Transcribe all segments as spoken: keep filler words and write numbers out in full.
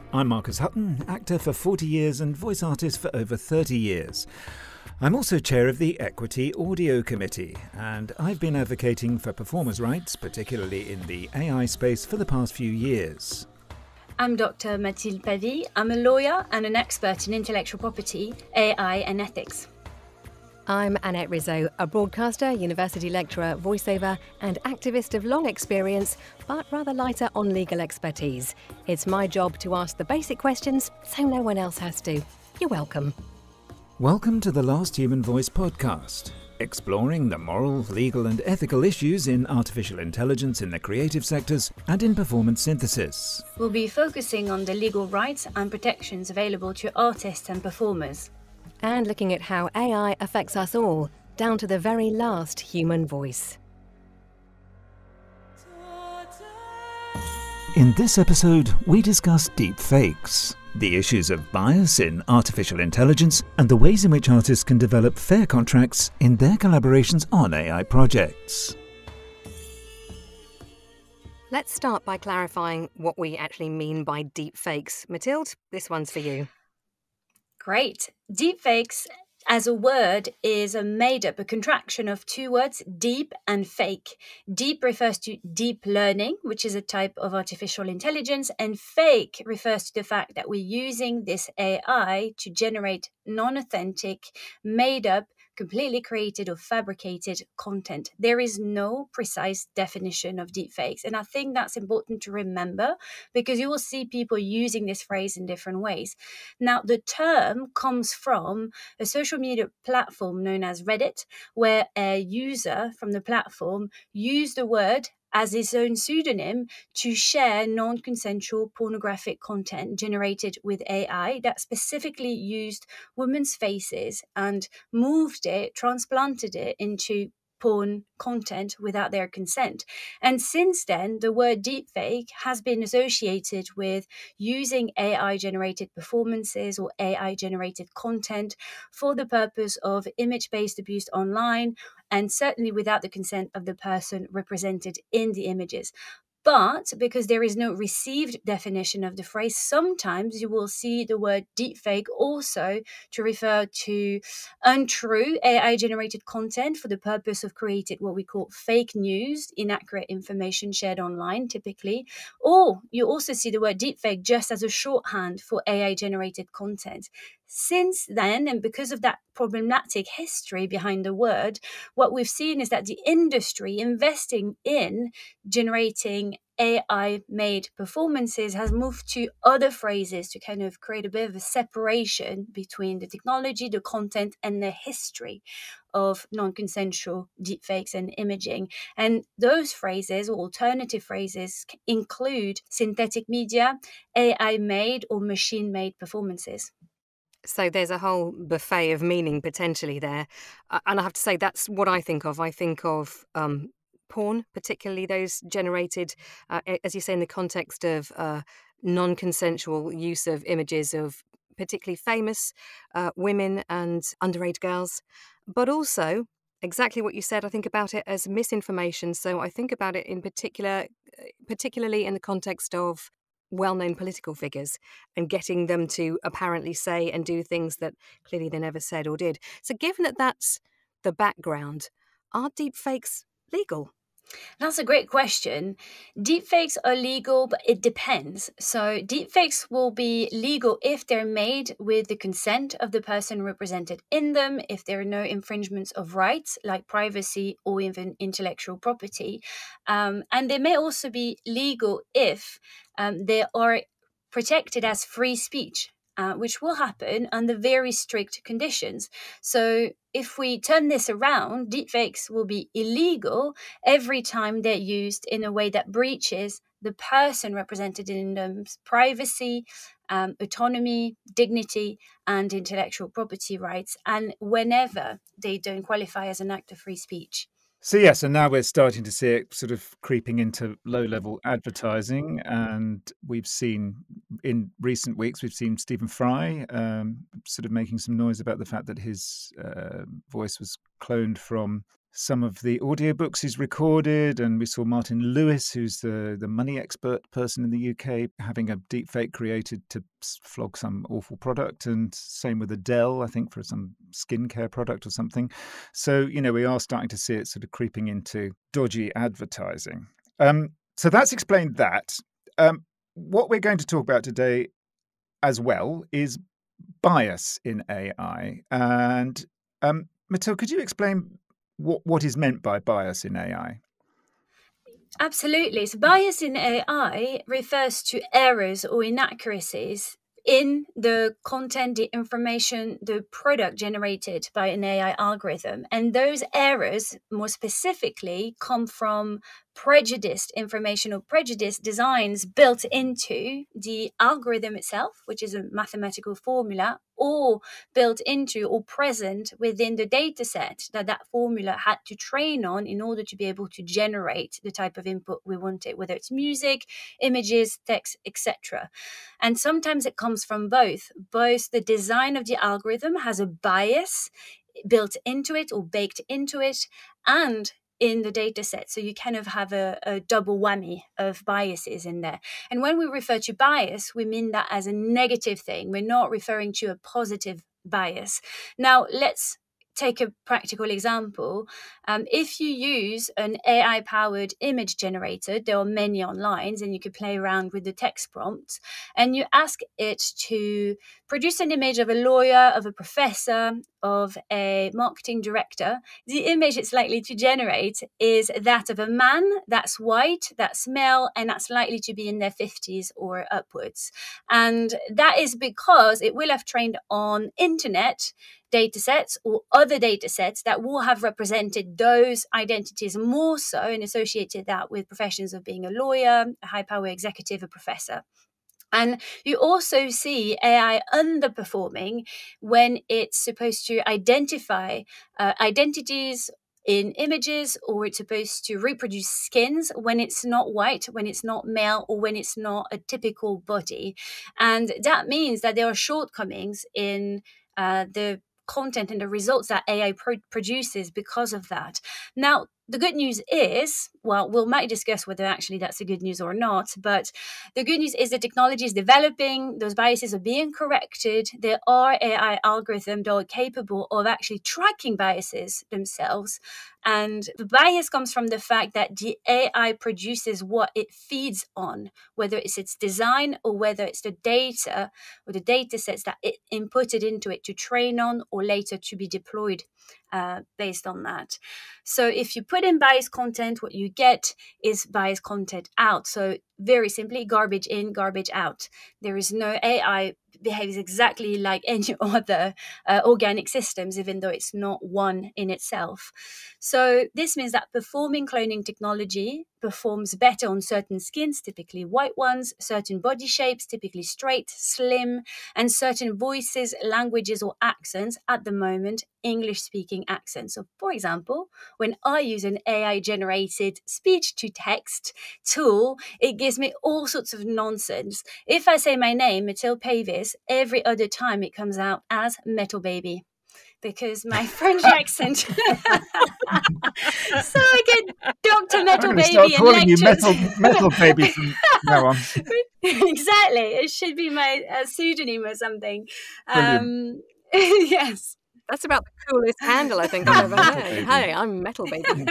I'm Marcus Hutton, actor for forty years and voice artist for over thirty years. I'm also chair of the Equity Audio Committee, and I've been advocating for performers' rights, particularly in the A I space, for the past few years. I'm Doctor Mathilde Pavy. I'm a lawyer and an expert in intellectual property, A I and ethics. I'm Annette Rizzo, a broadcaster, university lecturer, voiceover and activist of long experience, but rather lighter on legal expertise. It's my job to ask the basic questions so no one else has to. You're welcome. Welcome to the Last Human Voice podcast, exploring the moral, legal and ethical issues in artificial intelligence in the creative sectors and in performance synthesis. We'll be focusing on the legal rights and protections available to artists and performers. And looking at how A I affects us all, down to the very last human voice. In this episode, we discuss deepfakes, the issues of bias in artificial intelligence, and the ways in which artists can develop fair contracts in their collaborations on A I projects. Let's start by clarifying what we actually mean by deepfakes. Mathilde, this one's for you. Great. Deepfakes as a word is a made up, a contraction of two words, deep and fake. Deep refers to deep learning, which is a type of artificial intelligence, and fake refers to the fact that we're using this A I to generate non-authentic, made up, completely created or fabricated content. There is no precise definition of deepfakes. And I think that's important to remember because you will see people using this phrase in different ways. Now, the term comes from a social media platform known as Reddit, where a user from the platform used the word as his own pseudonym to share non-consensual pornographic content generated with A I that specifically used women's faces and moved it, transplanted it into porn content without their consent. And since then, the word deepfake has been associated with using A I-generated performances or A I-generated content for the purpose of image-based abuse online, and certainly without the consent of the person represented in the images. But because there is no received definition of the phrase, sometimes you will see the word deepfake also to refer to untrue A I-generated content for the purpose of creating what we call fake news, inaccurate information shared online typically. Or you also see the word deepfake just as a shorthand for A I-generated content. Since then, and because of that problematic history behind the word, what we've seen is that the industry investing in generating A I-made performances has moved to other phrases to kind of create a bit of a separation between the technology, the content, and the history of non-consensual deepfakes and imaging. And those phrases or alternative phrases include synthetic media, A I-made or machine-made performances. So there's a whole buffet of meaning potentially there. Uh, and I have to say, that's what I think of. I think of um, porn, particularly those generated, uh, as you say, in the context of uh, non-consensual use of images of particularly famous uh, women and underage girls. But also, exactly what you said, I think about it as misinformation. So I think about it in particular, particularly in the context of well-known political figures and getting them to apparently say and do things that clearly they never said or did. So given that that's the background, are deepfakes legal? That's a great question. Deepfakes are legal, but it depends. So deepfakes will be legal if they're made with the consent of the person represented in them, if there are no infringements of rights like privacy or even intellectual property. Um, and they may also be legal if um, they are protected as free speech. Uh, which will happen under very strict conditions. So if we turn this around, deepfakes will be illegal every time they're used in a way that breaches the person represented in them's privacy, um, autonomy, dignity, and intellectual property rights, and whenever they don't qualify as an act of free speech. So yes, and now we're starting to see it sort of creeping into low-level advertising, and we've seen in recent weeks we've seen Stephen Fry um, sort of making some noise about the fact that his uh, voice was cloned from some of the audiobooks he's recorded, and we saw Martin Lewis, who's the, the money expert person in the U K, having a deepfake created to flog some awful product, and same with Adele, I think, for some skincare product or something. So, you know, we are starting to see it sort of creeping into dodgy advertising. Um, so that's explained that. Um, what we're going to talk about today as well is bias in A I. And um, Mathilde, could you explain what, what is meant by bias in A I? Absolutely. So bias in A I refers to errors or inaccuracies in the content, the information, the product generated by an A I algorithm. And those errors, more specifically, come from prejudiced information or prejudiced designs built into the algorithm itself, which is a mathematical formula, or built into or present within the data set that that formula had to train on in order to be able to generate the type of input we wanted, whether it's music, images, text, et cetera. And sometimes it comes from both. Both the design of the algorithm has a bias built into it or baked into it, and in the data set. So you kind of have a, a double whammy of biases in there. And when we refer to bias, we mean that as a negative thing. We're not referring to a positive bias. Now, let's take a practical example. Um, if you use an A I-powered image generator, there are many online, and you could play around with the text prompts, and you ask it to produce an image of a lawyer, of a professor, of a marketing director, the image it's likely to generate is that of a man that's white, that's male, and that's likely to be in their fifties or upwards. And that is because it will have trained on internet data sets or other data sets that will have represented those identities more so and associated that with professions of being a lawyer, a high power executive, a professor. And you also see A I underperforming when it's supposed to identify uh, identities in images, or it's supposed to reproduce skins when it's not white, when it's not male, or when it's not a typical body. And that means that there are shortcomings in uh, the content and the results that A I pro- produces because of that. Now, the good news is, well, we might discuss whether actually that's the good news or not, but the good news is the technology is developing, those biases are being corrected, there are A I algorithms that are capable of actually tracking biases themselves, and the bias comes from the fact that the A I produces what it feeds on, whether it's its design or whether it's the data or the data sets that it inputted into it to train on or later to be deployed uh, based on that. So if you put in biased content, what you get is biased content out. So very simply, garbage in, garbage out. There is no A I behaves exactly like any other uh, organic systems, even though it's not one in itself. So this means that performing cloning technology performs better on certain skins, typically white ones, certain body shapes, typically straight, slim, and certain voices, languages, or accents, at the moment, English-speaking accents. So for example, when I use an A I-generated speech-to-text tool, it gives me all sorts of nonsense. If I say my name, Mathilde Pavis, every other time it comes out as Metal Baby, because my French accent. So I get Doctor Metal Baby start and calling lectures. You metal, metal Baby from now on. Exactly. It should be my uh, pseudonym or something. Um, yes. That's about the coolest handle I think I've ever heard. Hey, I'm Metal Baby.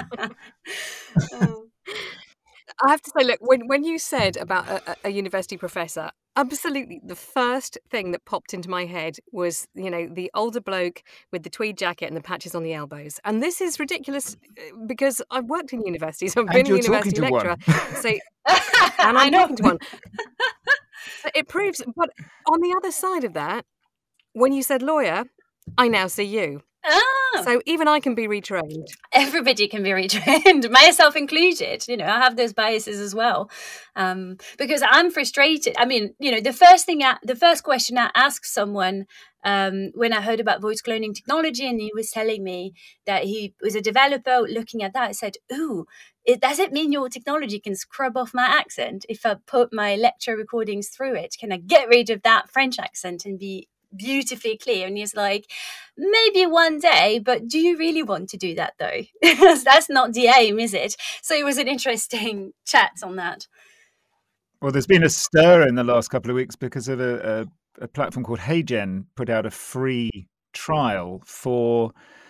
Oh. I have to say, look, when, when you said about a, a university professor, absolutely the first thing that popped into my head was, you know, the older bloke with the tweed jacket and the patches on the elbows. And this is ridiculous because I've worked in universities, I've been a university lecturer. So, and I'm talking to one. So it proves, but on the other side of that, when you said lawyer, I now see you. Oh. So even I can be retrained. Everybody can be retrained, myself included. You know, I have those biases as well, um, because I'm frustrated. I mean, you know, the first thing, I, the first question I asked someone um, when I heard about voice cloning technology, and he was telling me that he was a developer looking at that, I said, "Ooh, it, does it mean your technology can scrub off my accent if I put my lecture recordings through it? Can I get rid of that French accent and be beautifully clear. And he's like, maybe one day, but do you really want to do that though? That's not the aim, is it? So it was an interesting chat on that. Well, there's been a stir in the last couple of weeks because of a, a, a platform called HeyGen put out a free trial for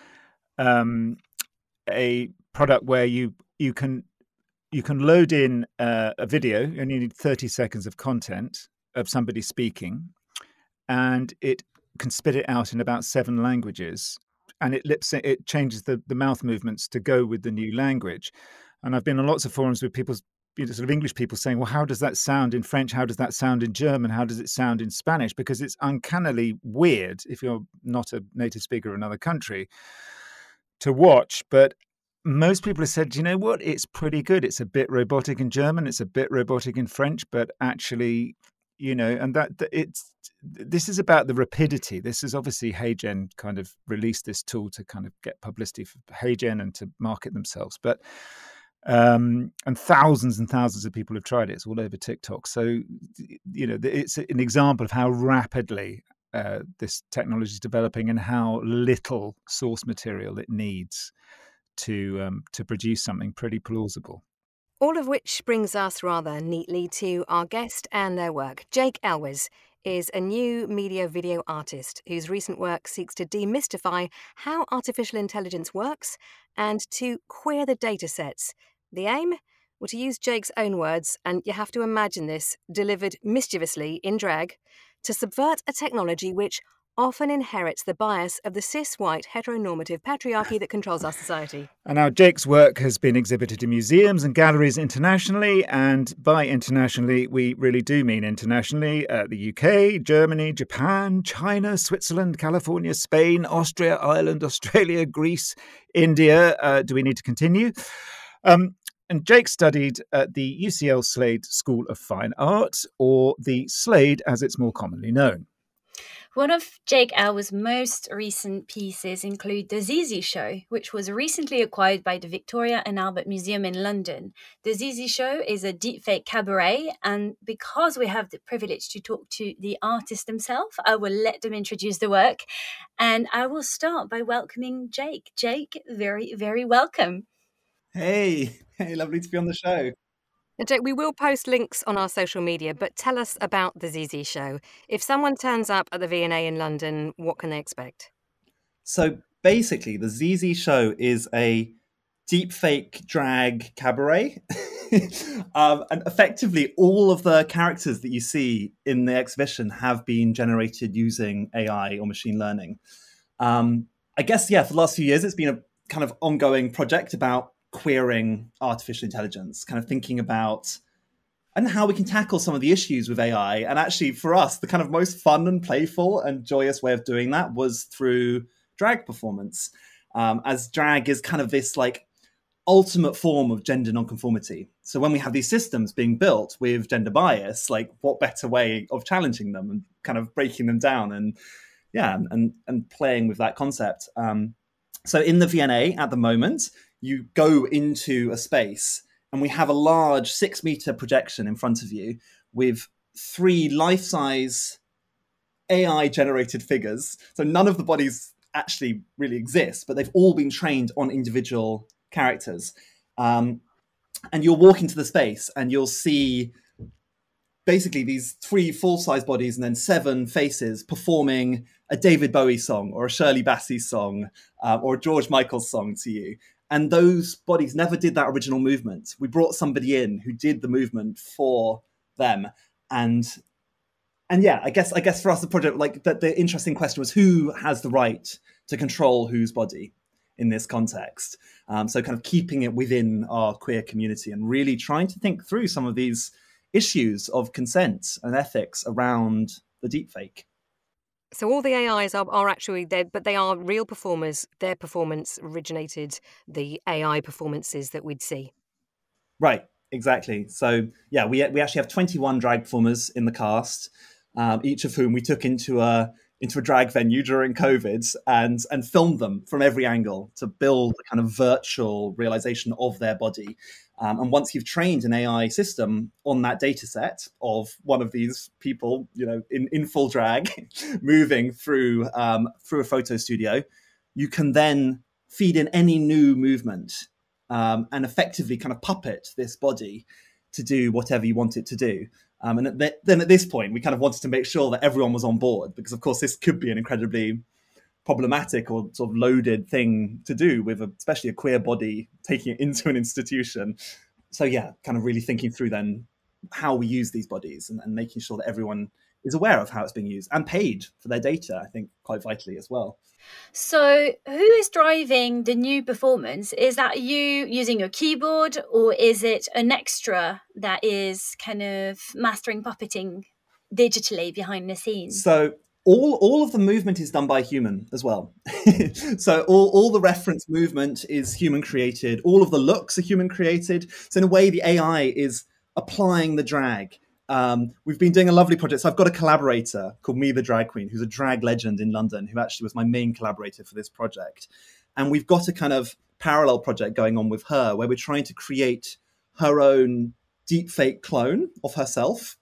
um, a product where you you can you can load in uh, a video. You only need thirty seconds of content of somebody speaking, and it can spit it out in about seven languages, and it lips it changes the, the mouth movements to go with the new language. And I've been on lots of forums with people, you know, sort of English people saying, well, how does that sound in French? How does that sound in German? How does it sound in Spanish? Because it's uncannily weird if you're not a native speaker of another country to watch. But most people have said, you know what, it's pretty good. It's a bit robotic in German. It's a bit robotic in French, but actually, you know, and that it's, this is about the rapidity. This is obviously HeyGen kind of released this tool to kind of get publicity for HeyGen and to market themselves. But Um, and thousands and thousands of people have tried it. It's all over TikTok. So, you know, it's an example of how rapidly uh, this technology is developing and how little source material it needs to um, to produce something pretty plausible. All of which brings us rather neatly to our guest and their work. Jake Elwes is a new media video artist whose recent work seeks to demystify how artificial intelligence works and to queer the data sets. The aim? Well, to use Jake's own words, and you have to imagine this, delivered mischievously in drag, to subvert a technology which often inherits the bias of the cis-white heteronormative patriarchy that controls our society. And now Jake's work has been exhibited in museums and galleries internationally, and by internationally, we really do mean internationally. Uh, the U K, Germany, Japan, China, Switzerland, California, Spain, Austria, Ireland, Australia, Greece, India. Uh, do we need to continue? Um, and Jake studied at the U C L Slade School of Fine Art, or the Slade as it's more commonly known. One of Jake Elwes' most recent pieces include The Zizi Show, which was recently acquired by the Victoria and Albert Museum in London. The Zizi Show is a deepfake cabaret, and because we have the privilege to talk to the artist himself, I will let them introduce the work. And I will start by welcoming Jake. Jake, very, very welcome. Hey, hey, lovely to be on the show. Now, Jake, we will post links on our social media, but tell us about the Zizi Show. If someone turns up at the V and A in London, what can they expect? So basically, the Zizi Show is a deepfake drag cabaret. um, and effectively, all of the characters that you see in the exhibition have been generated using A I or machine learning. Um, I guess, yeah, for the last few years, it's been a kind of ongoing project about queering artificial intelligence, kind of thinking about and how we can tackle some of the issues with A I. And actually, for us, the kind of most fun and playful and joyous way of doing that was through drag performance, um, as drag is kind of this like ultimate form of gender nonconformity. So when we have these systems being built with gender bias, like what better way of challenging them and kind of breaking them down and yeah, and and playing with that concept. Um, so in the V and A at the moment, you go into a space and we have a large six meter projection in front of you with three life-size A I generated figures. So none of the bodies actually really exist, but they've all been trained on individual characters. Um, and you'll walk into the space and you'll see basically these three full-size bodies and then seven faces performing a David Bowie song or a Shirley Bassey song uh, or a George Michael song to you. And those bodies never did that original movement. We brought somebody in who did the movement for them. And and yeah, I guess I guess for us the project, like the, the interesting question was who has the right to control whose body in this context? Um, so kind of keeping it within our queer community and really trying to think through some of these issues of consent and ethics around the deepfake. So all the A Is are, are actually there, but they are real performers. Their performance originated the A I performances that we'd see. Right, exactly. So yeah, we we actually have twenty-one drag performers in the cast, um, each of whom we took into a into a drag venue during COVID and and filmed them from every angle to build a kind of virtual realization of their body. Um, and once you've trained an A I system on that data set of one of these people, you know, in, in full drag, moving through um, through a photo studio, you can then feed in any new movement um, and effectively kind of puppet this body to do whatever you want it to do. Um, and at the, then at this point, we kind of wanted to make sure that everyone was on board, because of course this could be an incredibly problematic or sort of loaded thing to do with a, especially a queer body, taking it into an institution. So yeah, kind of really thinking through then how we use these bodies and, and making sure that everyone is aware of how it's being used and paid for their data, I think quite vitally as well. So who is driving the new performance? Is that you using your keyboard, or is it an extra that is kind of mastering puppeting digitally behind the scenes? So all all of the movement is done by a human as well. So all, all the reference movement is human created. All of the looks are human created. So in a way, the A I is applying the drag. Um, we've been doing a lovely project. So I've got a collaborator called Me the Drag Queen, who's a drag legend in London, who actually was my main collaborator for this project. And we've got a kind of parallel project going on with her where we're trying to create her own deepfake clone of herself.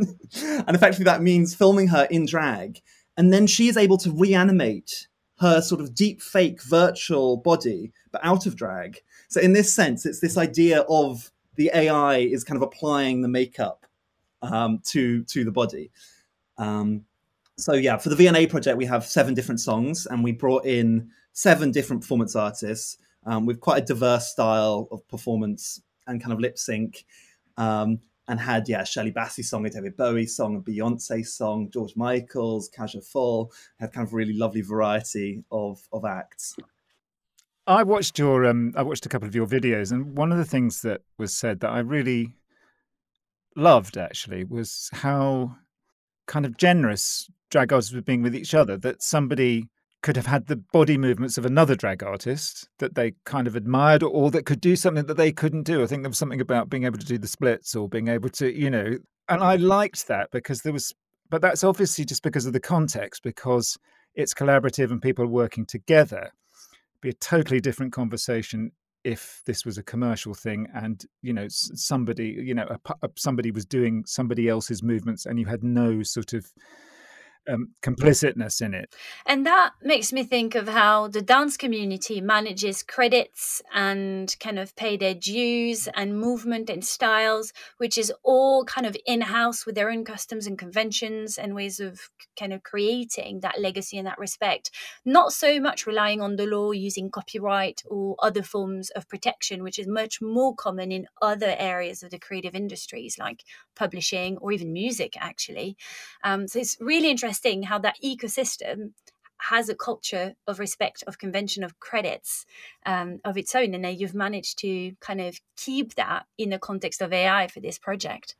And effectively that means filming her in drag. And then she is able to reanimate her sort of deepfake virtual body, but out of drag. So in this sense, it's this idea of the A I is kind of applying the makeup Um, to to the body. Um, so yeah, for the V N A project, we have seven different songs, and we brought in seven different performance artists um, with quite a diverse style of performance and kind of lip sync, um, and had yeah Shirley Bassey's song, a David Bowie song, a Beyonce song, George Michael's, Kaja Fall. Had kind of really lovely variety of of acts. I watched your um, I watched a couple of your videos, and one of the things that was said that I really loved actually was how kind of generous drag artists were being with each other, that somebody could have had the body movements of another drag artist that they kind of admired, or that could do something that they couldn't do. I think there was something about being able to do the splits or being able to, you know, and I liked that because there was, but that's obviously just because of the context, because it's collaborative and people are working together. It'd be a totally different conversation if this was a commercial thing and, you know, somebody, you know, a, a, somebody was doing somebody else's movements and you had no sort of um, complicitness in it. And that makes me think of how the dance community manages credits and kind of pay their dues and movement and styles, which is all kind of in-house with their own customs and conventions and ways of kind of creating that legacy in that respect. Not so much relying on the law, using copyright or other forms of protection, which is much more common in other areas of the creative industries like publishing or even music, actually. Um, so it's really interesting how that ecosystem has a culture of respect, of convention, of credits um, of its own. And then you've managed to kind of keep that in the context of A I for this project.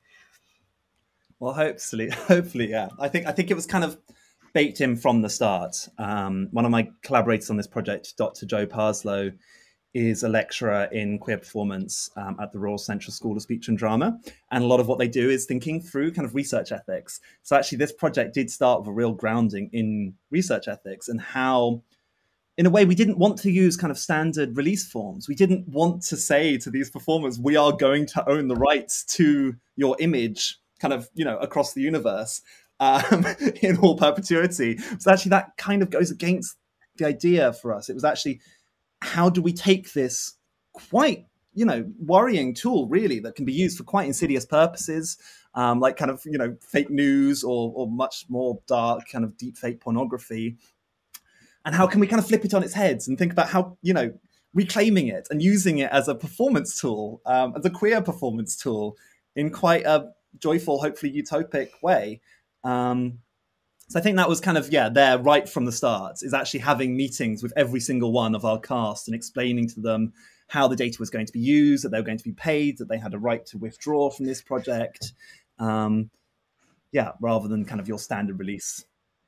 Well, hopefully, hopefully, yeah. I think I think it was kind of baked in from the start. Um, one of my collaborators on this project, Doctor Joe Parslow, is a lecturer in queer performance um, at the Royal Central School of Speech and Drama. And a lot of what they do is thinking through kind of research ethics. So actually this project did start with a real grounding in research ethics and how, in a way, we didn't want to use kind of standard release forms. We didn't want to say to these performers, we are going to own the rights to your image kind of, you know, across the universe um, in all perpetuity. So actually that kind of goes against the idea for us. It was actually, how do we take this quite, you know, worrying tool, really, that can be used for quite insidious purposes, um, like kind of, you know, fake news or, or much more dark kind of deep fake pornography. And how can we kind of flip it on its heads and think about how, you know, reclaiming it and using it as a performance tool, um, as a queer performance tool in quite a joyful, hopefully utopic way. Um, So I think that was kind of, yeah, there right from the start, is actually having meetings with every single one of our cast and explaining to them how the data was going to be used, that they were going to be paid, that they had a right to withdraw from this project. Um, yeah, rather than kind of your standard release.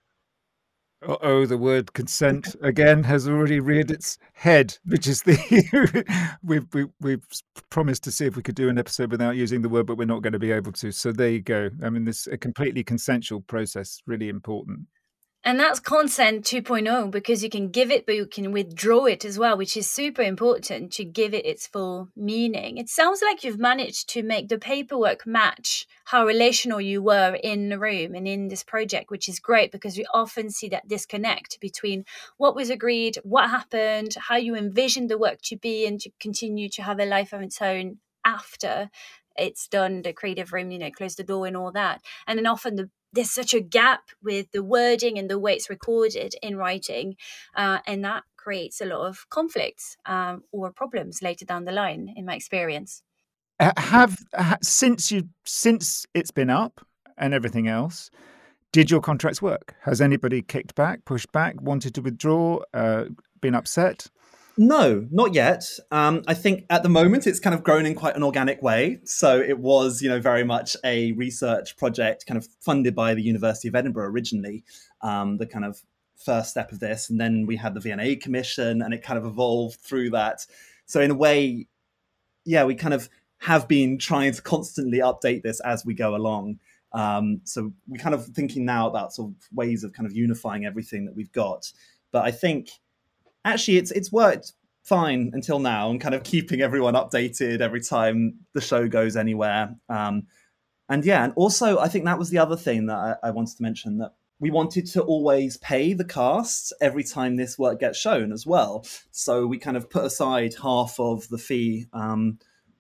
Uh-oh, the word consent again has already reared its head, which is the we've we, we've promised to see if we could do an episode without using the word, but we're not going to be able to. So there you go. I mean, this a completely consensual process, really important. And that's consent two point oh, because you can give it, but you can withdraw it as well, which is super important to give it its full meaning. It sounds like you've managed to make the paperwork match how relational you were in the room and in this project, which is great because we often see that disconnect between what was agreed, what happened, how you envisioned the work to be and to continue to have a life of its own after it's done, the creative room, you know, close the door and all that. And then often the there's such a gap with the wording and the way it's recorded in writing, uh, and that creates a lot of conflicts um, or problems later down the line, in my experience. Uh, have ha, since you since it's been up and everything else, did your contracts work? Has anybody kicked back, pushed back, wanted to withdraw, uh, been upset? No, not yet. Um, I think at the moment it's kind of grown in quite an organic way. So it was, you know, very much a research project kind of funded by the University of Edinburgh originally, um, the kind of first step of this. And then we had the V and A Commission and it kind of evolved through that. So in a way, yeah, we kind of have been trying to constantly update this as we go along. Um, so we're kind of thinking now about sort of ways of kind of unifying everything that we've got. But I think actually, it's it's worked fine until now, and kind of keeping everyone updated every time the show goes anywhere. Um, and yeah, and also I think that was the other thing that I, I wanted to mention, that we wanted to always pay the cast every time this work gets shown as well. So we kind of put aside half of the fee um,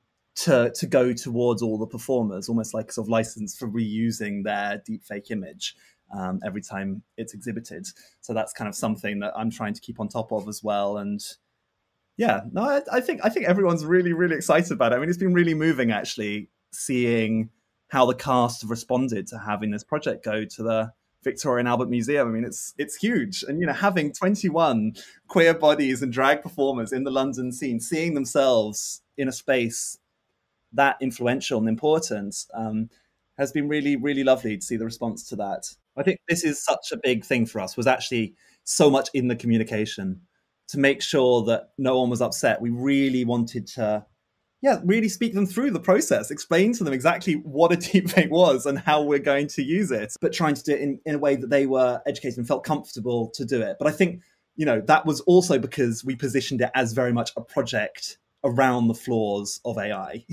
to to go towards all the performers, almost like a sort of license for reusing their deepfake image. Um, every time it's exhibited. So that's kind of something that I'm trying to keep on top of as well. And yeah, no, I, I think I think everyone's really, really excited about it. I mean, it's been really moving actually seeing how the cast have responded to having this project go to the Victoria and Albert Museum. I mean, it's it's huge. And, you know, having twenty-one queer bodies and drag performers in the London scene, seeing themselves in a space that influential and important, um, has been really, really lovely to see the response to that. I think this is such a big thing for us, was actually so much in the communication to make sure that no one was upset. We really wanted to, yeah, really speak them through the process, explain to them exactly what a deepfake was and how we're going to use it, but trying to do it in, in a way that they were educated and felt comfortable to do it. But I think, you know, that was also because we positioned it as very much a project around the flaws of A I.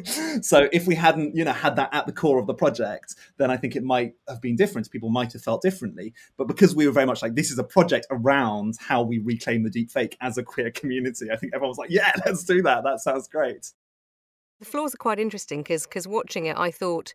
So if we hadn't, you know, had that at the core of the project, then I think it might have been different. People might have felt differently. But because we were very much like, this is a project around how we reclaim the deepfake as a queer community, I think everyone was like, yeah, let's do that. That sounds great. The flaws are quite interesting because because watching it, I thought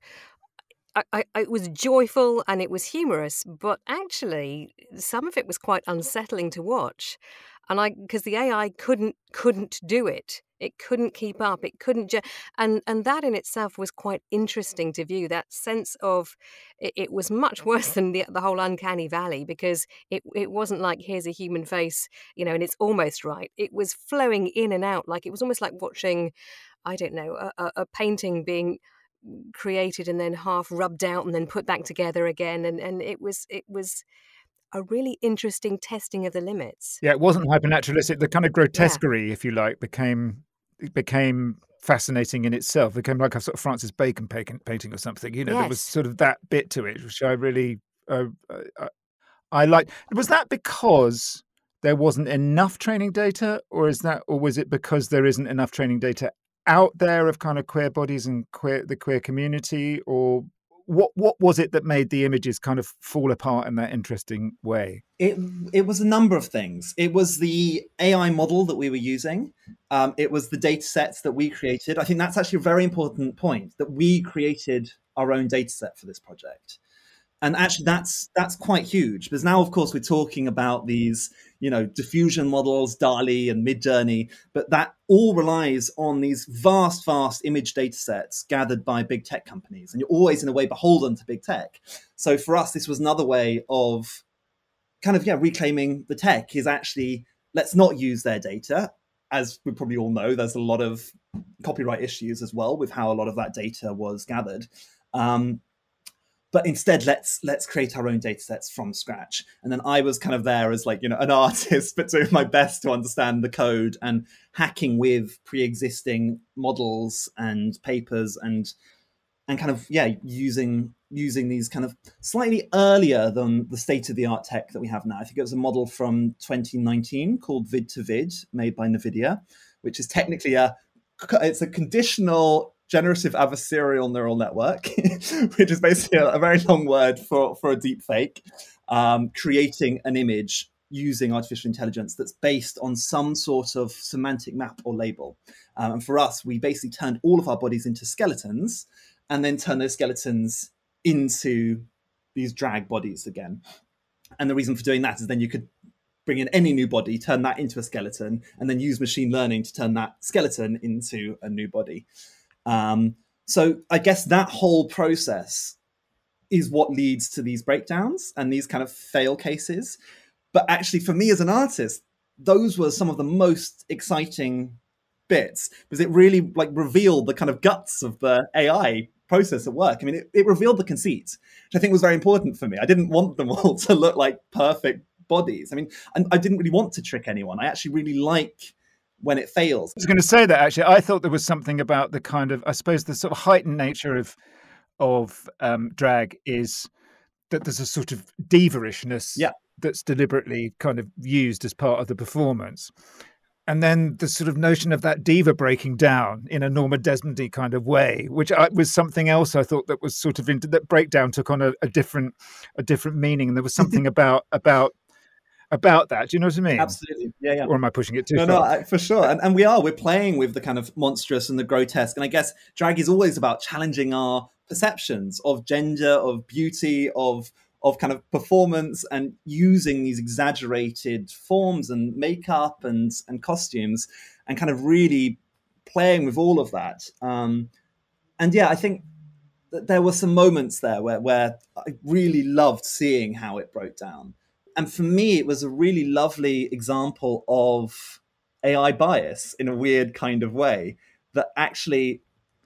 I, I, it was joyful and it was humorous, but actually some of it was quite unsettling to watch. And I, because the A I couldn't couldn't do it, it couldn't keep up, it couldn't, ju- and and that in itself was quite interesting to view. That sense of it, it was much worse than the the whole uncanny valley, because it it wasn't like here's a human face, you know, and it's almost right. It was flowing in and out, like it was almost like watching, I don't know, a, a, a painting being created and then half rubbed out and then put back together again, and and it was it was. a really interesting testing of the limits. Yeah, it wasn't hypernaturalistic. The kind of grotesquerie, yeah. if you like, became became fascinating in itself. It became like a sort of Francis Bacon painting or something. You know, yes. there was sort of that bit to it, which I really uh, uh, I liked. Was that because there wasn't enough training data, or is that, or was it because there isn't enough training data out there of kind of queer bodies and queer the queer community, or What what was it that made the images kind of fall apart in that interesting way? It it was a number of things. It was the A I model that we were using. Um, it was the data sets that we created. I think that's actually a very important point, that we created our own data set for this project. And actually, that's that's quite huge, because now, of course, we're talking about these, you know, diffusion models, DALL-E and Midjourney, but that all relies on these vast, vast image data sets gathered by big tech companies. And you're always, in a way, beholden to big tech. So for us, this was another way of kind of, yeah, reclaiming the tech, is actually, let's not use their data. As we probably all know, there's a lot of copyright issues as well with how a lot of that data was gathered. Um, But instead, let's let's create our own data sets from scratch. And then I was kind of there as, like, you know, an artist, but doing my best to understand the code and hacking with pre-existing models and papers and and kind of yeah using using these kind of slightly earlier than the state of the art tech that we have now. I think it was a model from twenty nineteen called Vid to Vid, made by NVIDIA, which is technically a it's a conditional generative adversarial neural network, which is basically a, a very long word for for a deep fake, um, creating an image using artificial intelligence that's based on some sort of semantic map or label. Um, and for us, we basically turned all of our bodies into skeletons, and then turn those skeletons into these drag bodies again. And the reason for doing that is then you could bring in any new body, turn that into a skeleton, and then use machine learning to turn that skeleton into a new body. Um, so I guess that whole process is what leads to these breakdowns and these kind of fail cases. But actually, for me as an artist, those were some of the most exciting bits, because it really like revealed the kind of guts of the A I process at work. I mean, it, it revealed the conceit, which I think was very important for me. I didn't want them all to look like perfect bodies. I mean, and I didn't really want to trick anyone. I actually really like when it fails. I was going to say that actually. I thought there was something about the kind of, I suppose, the sort of heightened nature of of um, drag is that there's a sort of diva-ishness yeah. that's deliberately kind of used as part of the performance. And then the sort of notion of that diva breaking down in a Norma Desmondy kind of way, which I, was something else I thought that was sort of into that breakdown took on a, a different a different meaning. And there was something about about about that. Do you know what I mean? Absolutely. Yeah, yeah. Or am I pushing it too no, far? No, I, for sure. And, and we are. We're playing with the kind of monstrous and the grotesque. And I guess drag is always about challenging our perceptions of gender, of beauty, of of kind of performance, and using these exaggerated forms and makeup and, and costumes, and kind of really playing with all of that. Um, and yeah, I think that there were some moments there where, where I really loved seeing how it broke down. And for me, it was a really lovely example of A I bias in a weird kind of way, that actually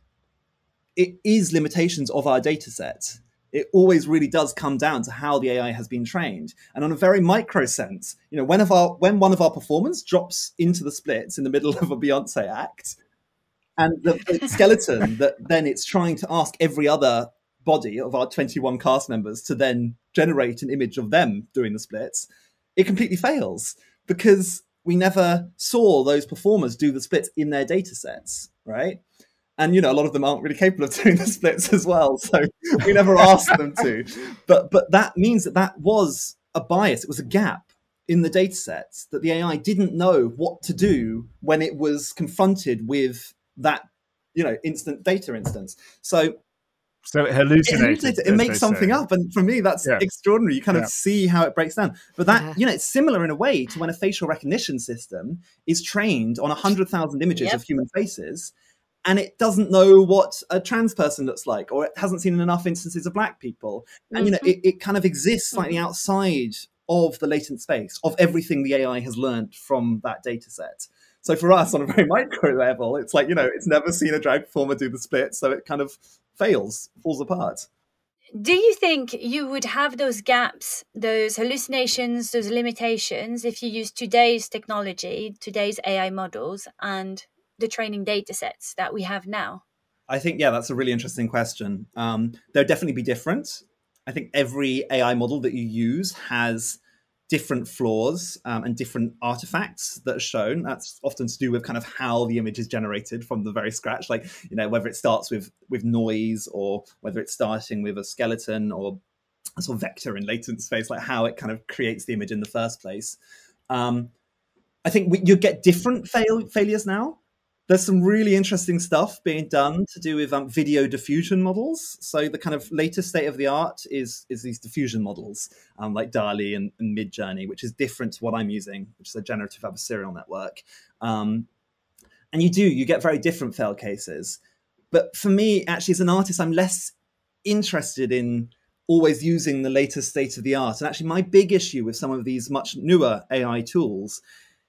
it is limitations of our data set. It always really does come down to how the A I has been trained. And on a very micro sense, you know, when, of our, when one of our performers drops into the splits in the middle of a Beyonce act, and the, the skeleton that then it's trying to ask every other body of our twenty-one cast members to then generate an image of them doing the splits, it completely fails, because we never saw those performers do the splits in their data sets, right? And, you know, a lot of them aren't really capable of doing the splits as well. So we never asked them to. But but that means that that was a bias. It was a gap in the data sets, that the A I didn't know what to do when it was confronted with that, you know, instant data instance. So So it hallucinates. It, it makes something say. up. And for me, that's yeah. extraordinary. You kind yeah. of see how it breaks down. But that, yeah. you know, it's similar in a way to when a facial recognition system is trained on one hundred thousand images yep. of human faces, and it doesn't know what a trans person looks like, or it hasn't seen enough instances of black people. And, mm-hmm. you know, it, it kind of exists slightly mm-hmm. outside of the latent space of everything the A I has learned from that data set. So for us, on a very micro level, it's like, you know, it's never seen a drag performer do the split, so it kind of fails, falls apart. Do you think you would have those gaps, those hallucinations, those limitations if you use today's technology, today's A I models, and the training data sets that we have now? I think, yeah, that's a really interesting question. Um, there'll definitely be different. I think every A I model that you use has different flaws um, and different artifacts that are shown. That's often to do with kind of how the image is generated from the very scratch, like, you know, whether it starts with with noise, or whether it's starting with a skeleton or a sort of vector in latent space, like how it kind of creates the image in the first place. Um, I think we, you get different fail, failures now. There's some really interesting stuff being done to do with um, video diffusion models. So the kind of latest state of the art is, is these diffusion models, um, like DALL-E and, and Midjourney, which is different to what I'm using, which is a generative adversarial network. Um, and you do, you get very different fail cases. But for me, actually, as an artist, I'm less interested in always using the latest state of the art. And actually, my big issue with some of these much newer A I tools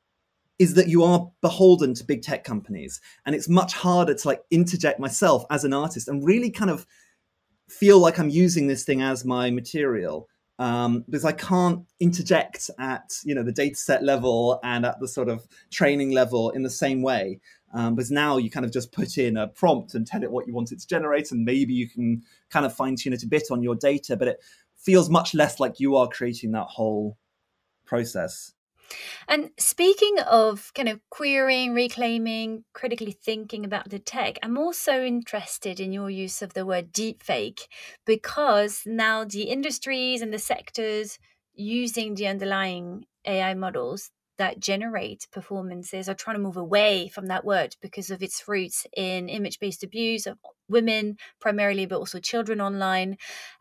is that you are beholden to big tech companies. And it's much harder to like interject myself as an artist and really kind of feel like I'm using this thing as my material. Um, because I can't interject at, you know, the data set level and at the sort of training level in the same way. Um, because now you kind of just put in a prompt and tell it what you want it to generate, and maybe you can kind of fine tune it a bit on your data, but it feels much less like you are creating that whole process. And speaking of kind of querying, reclaiming, critically thinking about the tech, I'm also interested in your use of the word deepfake, because now the industries and the sectors using the underlying A I models that generate performances are trying to move away from that word because of its roots in image-based abuse of women primarily, but also children online.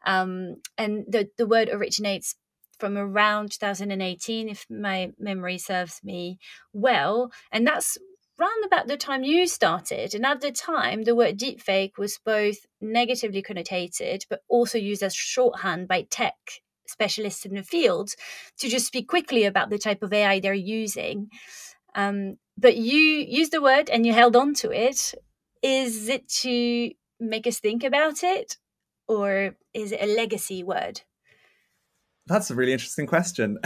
Um, and the, the word originates from around two thousand eighteen, if my memory serves me well. And that's round about the time you started. And at the time, the word deepfake was both negatively connotated, but also used as shorthand by tech specialists in the field to just speak quickly about the type of A I they're using. Um, but you used the word and you held on to it. Is it to make us think about it, or is it a legacy word? That's a really interesting question.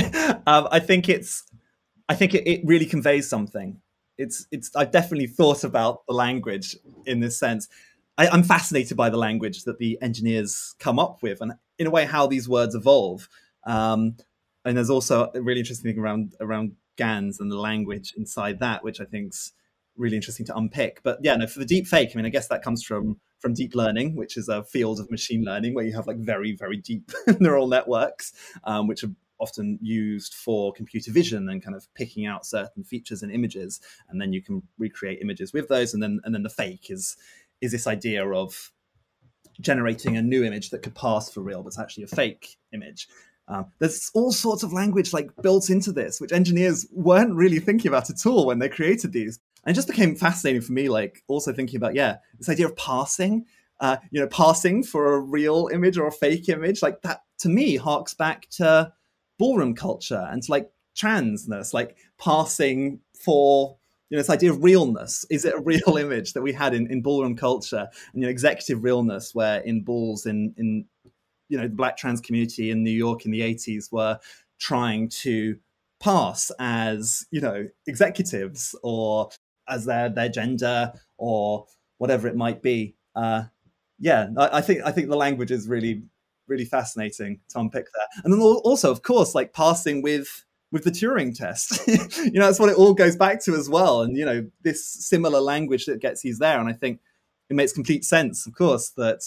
um, I think it's, I think it, it really conveys something. It's, it's. I've definitely thought about the language in this sense. I, I'm fascinated by the language that the engineers come up with, and in a way, how these words evolve. Um, and there's also a really interesting thing around around GANs and the language inside that, which I think's really interesting to unpick. But yeah, no, for the deep fake, I mean, I guess that comes from from deep learning, which is a field of machine learning where you have like very, very deep neural networks, um, which are often used for computer vision and kind of picking out certain features in images, and then you can recreate images with those. And then and then the fake is is this idea of generating a new image that could pass for real, but it's actually a fake image. Um, there's all sorts of language like built into this, which engineers weren't really thinking about at all when they created these. And it just became fascinating for me, like also thinking about, yeah, this idea of passing, uh, you know, passing for a real image or a fake image, like that to me harks back to ballroom culture and to like transness, like passing for, you know, this idea of realness. Is it a real image that we had in, in ballroom culture? And, you know, executive realness, where in balls in, in, you know, the Black trans community in New York in the eighties were trying to pass as, you know, executives or as their their gender or whatever it might be. Uh, yeah, I, I think I think the language is really really fascinating to unpick there. And then also, of course, like passing with with the Turing test. You know, that's what it all goes back to as well. And you know, this similar language that gets used there. And I think it makes complete sense, of course, that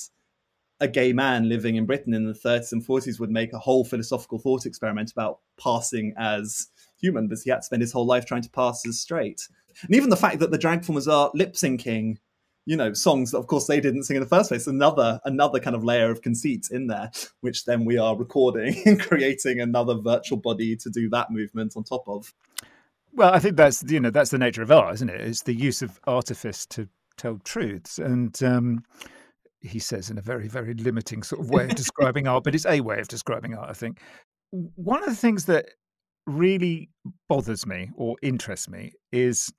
a gay man living in Britain in the thirties and forties would make a whole philosophical thought experiment about passing as human, because he had to spend his whole life trying to pass as straight. And even the fact that the drag performers are lip syncing, you know, songs that of course they didn't sing in the first place, another another kind of layer of conceit in there, which then we are recording and creating another virtual body to do that movement on top of. Well, I think that's, you know, that's the nature of art, isn't it? It's the use of artifice to tell truths. And um, he says in a very, very limiting sort of way of describing art, but it's a way of describing art, I think. One of the things that really bothers me or interests me is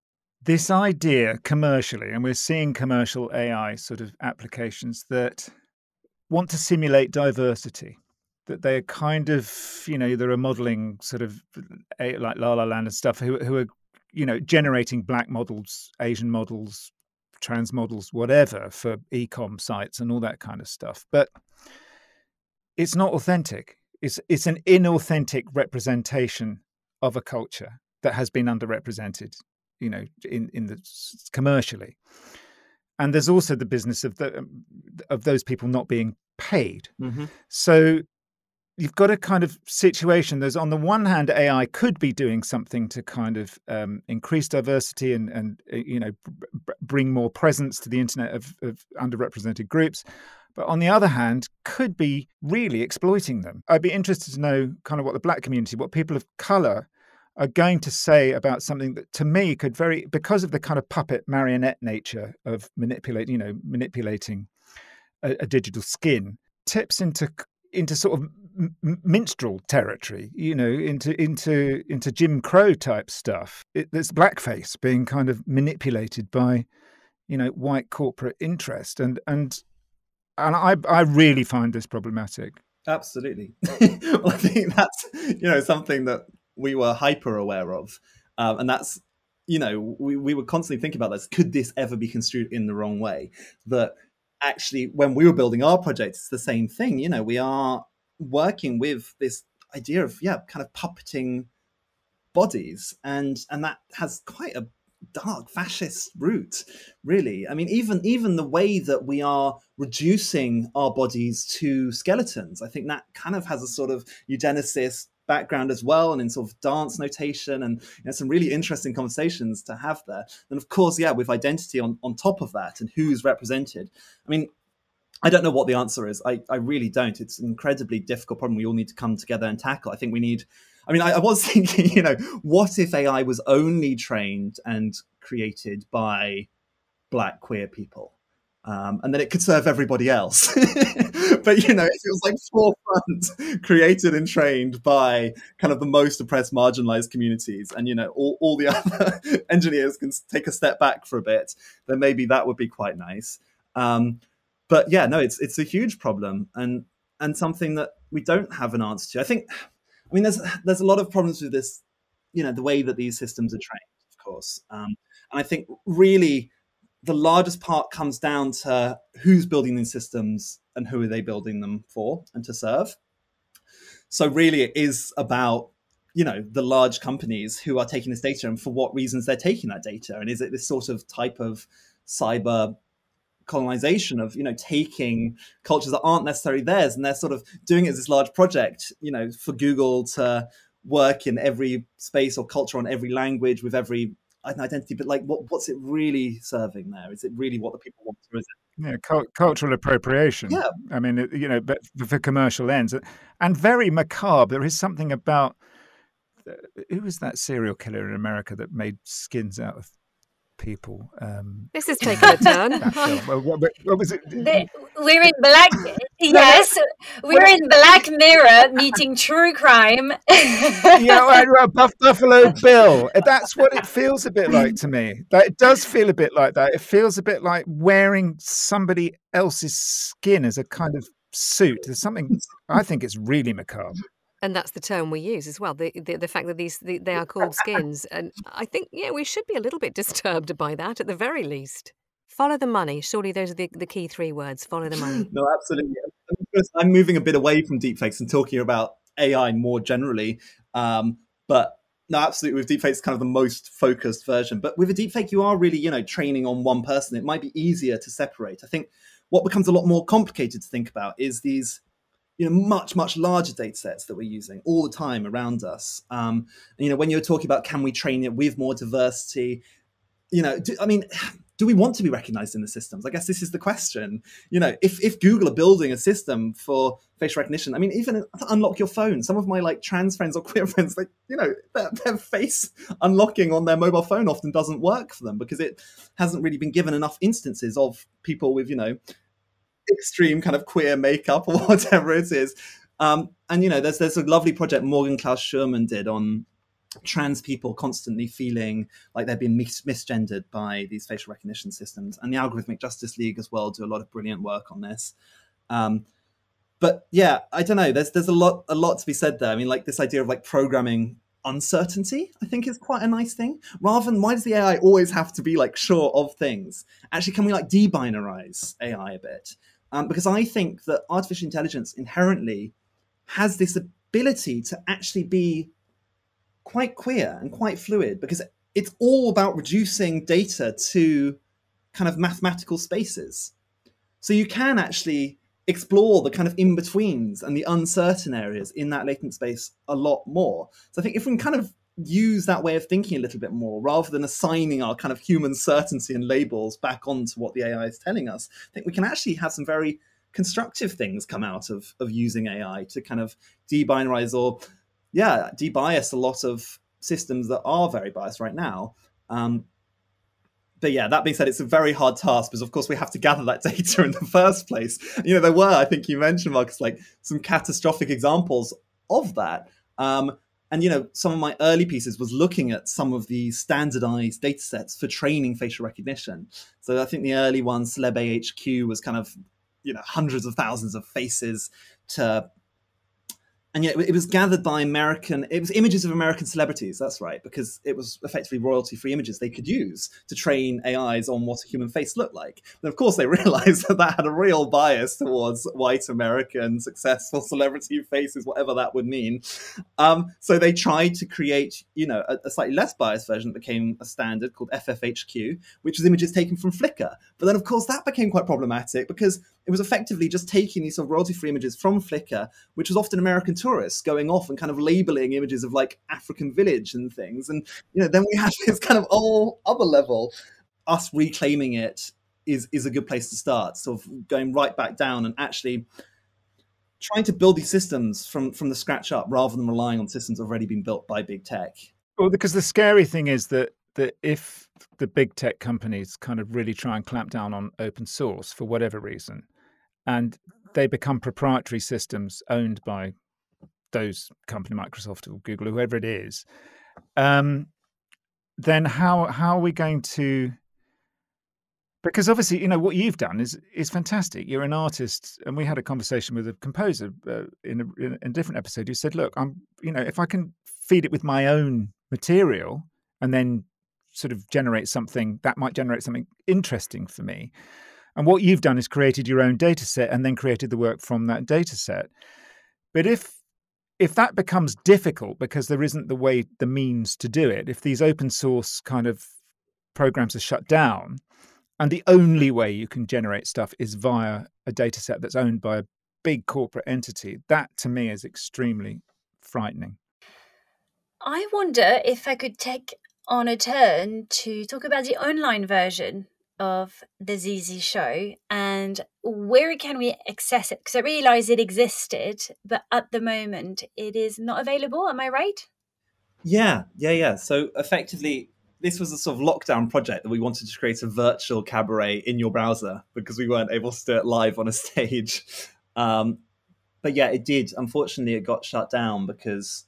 this idea commercially, and we're seeing commercial A I sort of applications that want to simulate diversity, that they're kind of, you know, there are modeling sort of like La La Land and stuff who, who are, you know, generating black models, Asian models, trans models, whatever, for e-com sites and all that kind of stuff. But it's not authentic. It's it's an inauthentic representation of a culture that has been underrepresented, you know, in in the commercially. And there's also the business of the of those people not being paid. Mm-hmm. So you've got a kind of situation. There's, on the one hand, A I could be doing something to kind of um, increase diversity and and you know b- bring more presence to the internet of, of underrepresented groups. But on the other hand, could be really exploiting them. I'd be interested to know kind of what the Black community, what people of colour are going to say about something that, to me, could very, because of the kind of puppet marionette nature of manipulate, you know, manipulating a, a digital skin, tips into into sort of m- minstrel territory, you know, into into into Jim Crow type stuff. It, there's blackface being kind of manipulated by, you know, white corporate interest, and and. And I, I really find this problematic. Absolutely. Well, I think that's, you know, something that we were hyper aware of. Um, and that's, you know, we, we were constantly thinking about this. Could this ever be construed in the wrong way? That actually, when we were building our project, it's the same thing. You know, we are working with this idea of, yeah, kind of puppeting bodies. And, and that has quite a dark fascist root, really. I mean, even even the way that we are reducing our bodies to skeletons, I think that kind of has a sort of eugenicist background as well, and in sort of dance notation, and you know, some really interesting conversations to have there. And of course, yeah, with identity on, on top of that and who's represented. I mean, I don't know what the answer is. I, I really don't. It's an incredibly difficult problem we all need to come together and tackle. I think we need, I mean, I, I was thinking, you know, what if A I was only trained and created by Black queer people? Um, and then it could serve everybody else. But, you know, if it was like forefront, created and trained by kind of the most oppressed, marginalized communities, and, you know, all, all the other engineers can take a step back for a bit, then maybe that would be quite nice. Um, but yeah, no, it's it's a huge problem, and and something that we don't have an answer to. I think, I mean, there's there's a lot of problems with this, you know, the way that these systems are trained, of course. Um, and I think really the largest part comes down to who's building these systems and who are they building them for and to serve. So really it is about, you know, the large companies who are taking this data and for what reasons they're taking that data. And is it this sort of type of cyber colonization of, you know, taking cultures that aren't necessarily theirs, and they're sort of doing it as this large project, you know, for Google to work in every space or culture on every language with every identity, but like what what's it really serving there? Is it really what the people want, or is it yeah cu- cultural appropriation? Yeah, I mean, it, you know, but for commercial ends, and very macabre. There is something about uh, who was that serial killer in America that made skins out of people? Um, This is taking a turn. that film. What, what, what was it? The, we're in Black. Yes, we're in Black Mirror meeting true crime. Yeah, right, right, Buff, Buffalo Bill. That's what it feels a bit like to me. That it does feel a bit like that. It feels a bit like wearing somebody else's skin as a kind of suit. There's something. I think it's really macabre. And that's the term we use as well. The the, the fact that these the, they are called skins, and I think yeah, we should be a little bit disturbed by that at the very least. Follow the money. Surely those are the, the key three words. Follow the money. No, absolutely. I'm moving a bit away from deepfakes and talking about A I more generally. Um, but no, absolutely, with deepfakes, it's kind of the most focused version. But with a deepfake, you are really, you know, training on one person. It might be easier to separate. I think what becomes a lot more complicated to think about is these, you know, much, much larger data sets that we're using all the time around us. Um, and, you know, when you're talking about can we train it with more diversity, you know, do, I mean, do we want to be recognized in the systems? I guess this is the question. You know, if, if Google are building a system for facial recognition, I mean, even to unlock your phone, some of my like trans friends or queer friends, like, you know, their, their face unlocking on their mobile phone often doesn't work for them because it hasn't really been given enough instances of people with, you know, extreme kind of queer makeup or whatever it is. Um, and, you know, there's there's a lovely project Morgan Klaus Schurman did on trans people constantly feeling like they're being mis- misgendered by these facial recognition systems. And the Algorithmic Justice League as well do a lot of brilliant work on this. Um, but yeah, I don't know. There's there's a lot a lot to be said there. I mean, like this idea of like programming uncertainty, I think is quite a nice thing. Rather than why does the A I always have to be like sure of things? Actually, can we like debinarize A I a bit? Um, because I think that artificial intelligence inherently has this ability to actually be quite queer and quite fluid, because it's all about reducing data to kind of mathematical spaces. So you can actually explore the kind of in-betweens and the uncertain areas in that latent space a lot more. So I think if we can kind of use that way of thinking a little bit more, rather than assigning our kind of human certainty and labels back onto what the A I is telling us, I think we can actually have some very constructive things come out of, of using A I to kind of debinarize or, yeah, debias a lot of systems that are very biased right now. Um, but yeah, that being said, it's a very hard task because, of course, we have to gather that data in the first place. You know, there were, I think you mentioned, Marcus, like some catastrophic examples of that. Um, and, you know, some of my early pieces was looking at some of the standardized data sets for training facial recognition. So I think the early one, Celeb A H Q, was kind of, you know, hundreds of thousands of faces to and yet it was gathered by American, it was images of American celebrities, that's right, because it was effectively royalty-free images they could use to train A Is on what a human face looked like. And of course, they realized that that had a real bias towards white American successful celebrity faces, whatever that would mean. Um, so they tried to create, you know, a, a slightly less biased version that became a standard called F F H Q, which was images taken from Flickr. But then, of course, that became quite problematic because it was effectively just taking these sort of royalty-free images from Flickr, which was often American tourists going off and kind of labeling images of like African village and things. And, you know, then we have this kind of whole other level. Us reclaiming it is, is a good place to start, sort of going right back down and actually trying to build these systems from, from the scratch up rather than relying on systems already being built by big tech. Well, because the scary thing is that that if the big tech companies kind of really try and clamp down on open source for whatever reason, and they become proprietary systems owned by those company, Microsoft or Google, or whoever it is, um, then how how are we going to? Because obviously, you know, what you've done is is fantastic. You're an artist, and we had a conversation with a composer uh, in, a, in a different episode who said, "Look, I'm, you know, if I can feed it with my own material and then sort of generate something that might generate something interesting for me." And what you've done is created your own data set and then created the work from that data set. But if if that becomes difficult because there isn't the way, the means to do it, if these open source kind of programs are shut down, and the only way you can generate stuff is via a data set that's owned by a big corporate entity, that to me is extremely frightening. I wonder if I could take on a turn to talk about the online version of the Z Z show and where can we access it? Because I realised it existed, but at the moment it is not available. Am I right? Yeah, yeah, yeah. So effectively, this was a sort of lockdown project that we wanted to create a virtual cabaret in your browser because we weren't able to do it live on a stage. Um, but yeah, it did. Unfortunately, it got shut down because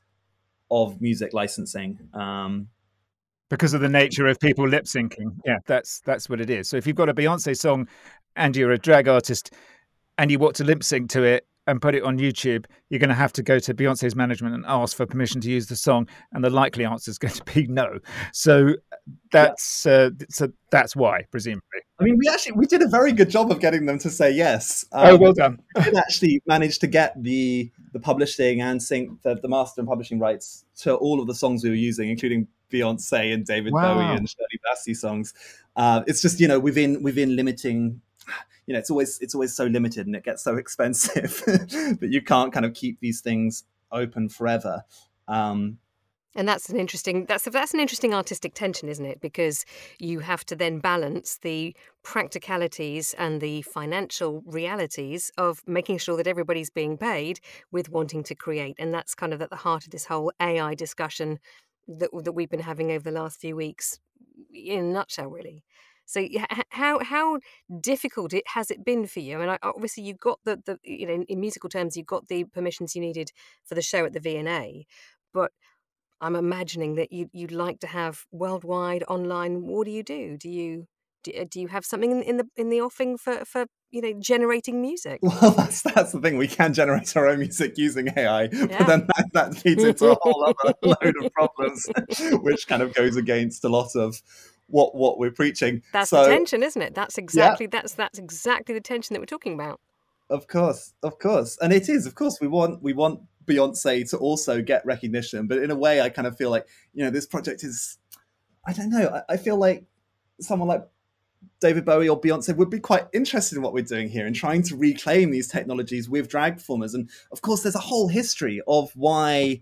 of music licensing. Um, because of the nature of people lip syncing. Yeah, that's that's what it is. So if you've got a Beyonce song and you're a drag artist and you want to lip sync to it and put it on YouTube, you're going to have to go to Beyonce's management and ask for permission to use the song, and the likely answer is going to be no. So that's yeah. uh, so that's why, presumably. I mean, we actually we did a very good job of getting them to say yes. Um, oh, well done. We did actually manage to get the the publishing and sync the, the master and publishing rights to all of the songs we were using, including Beyonce and David wow. Bowie and Shirley Bassey songs. Uh, it's just, you know, within within limiting. You know, it's always it's always so limited and it gets so expensive that you can't kind of keep these things open forever. Um, and that's an interesting that's that's an interesting artistic tension, isn't it? Because you have to then balance the practicalities and the financial realities of making sure that everybody's being paid with wanting to create, and that's kind of at the heart of this whole A I discussion that that we've been having over the last few weeks, in a nutshell, really. So how how difficult it has it been for you? And obviously you got the, the you know in musical terms you got the permissions you needed for the show at the V and A, but I'm imagining that you you'd like to have worldwide online. What do you do? Do you do, do you have something in, in the in the offing for for you know generating music? Well, that's that's the thing. We can generate our own music using A I, yeah. But then that, that feeds into a whole other load of problems, which kind of goes against a lot of what what we're preaching. That's so, the tension, isn't it? That's exactly yeah. that's that's exactly the tension that we're talking about. Of course, of course, and it is. Of course, we want we want Beyonce to also get recognition, but in a way, I kind of feel like you know this project is. I don't know. I, I feel like someone like David Bowie or Beyonce would be quite interested in what we're doing here and trying to reclaim these technologies with drag performers. And of course, there's a whole history of why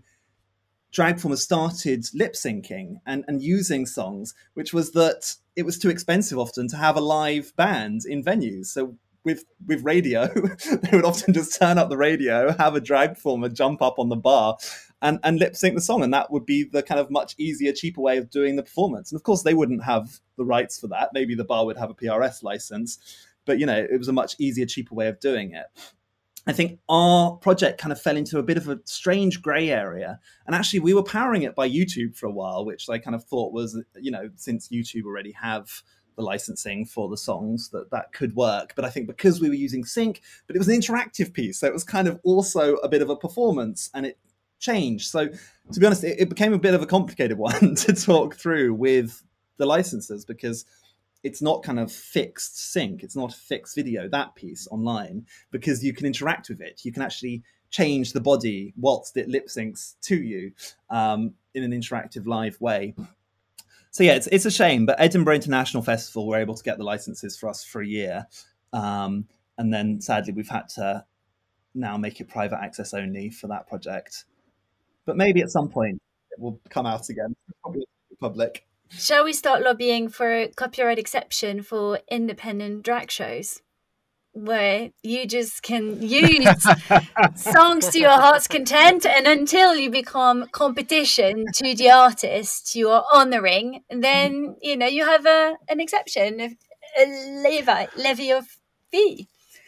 drag performers started lip syncing and, and using songs, which was that it was too expensive often to have a live band in venues. So with with radio, they would often just turn up the radio, have a drag performer jump up on the bar and, and lip sync the song. And that would be the kind of much easier, cheaper way of doing the performance. And of course, they wouldn't have the rights for that. Maybe the bar would have a P R S license, but you know, it was a much easier, cheaper way of doing it. I think our project kind of fell into a bit of a strange gray area. And actually, we were powering it by YouTube for a while, which I kind of thought was, you know, since YouTube already have the licensing for the songs, that that could work. But I think because we were using sync, but it was an interactive piece, so it was kind of also a bit of a performance, and it changed. So to be honest, it, it became a bit of a complicated one to talk through with the licensors, because it's not kind of fixed sync, it's not fixed video, that piece online, because you can interact with it. You can actually change the body whilst it lip syncs to you um, in an interactive live way. So yeah, it's it's a shame, but Edinburgh International Festival were able to get the licenses for us for a year. Um, and then sadly, we've had to now make it private access only for that project. But maybe at some point it will come out again, probably public. Shall we start lobbying for a copyright exception for independent drag shows, where you just can use songs to your heart's content, and until you become competition to the artist you are honoring, then you know you have a an exception, a levy levy of fee.